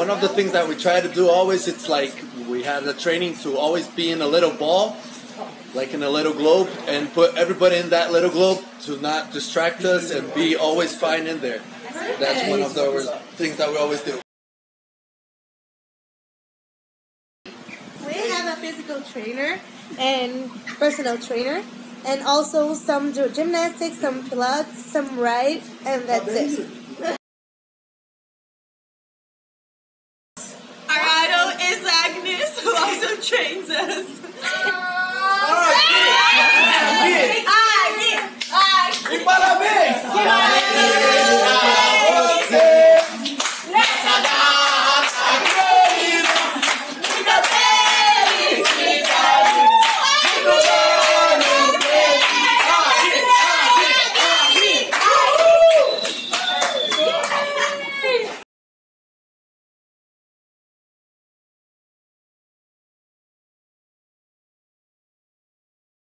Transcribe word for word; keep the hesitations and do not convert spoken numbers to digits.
one of the things that we try to do always, it's like we had a training to always be in a little ball, like in a little globe, and put everybody in that little globe to not distract us and be always fine in there. That's one of the things that we always do. We have a physical trainer and personal trainer, and also some do gymnastics, some pilates, some ride, and that's it. Our idol is Agnes, who also trains us. E parabéns!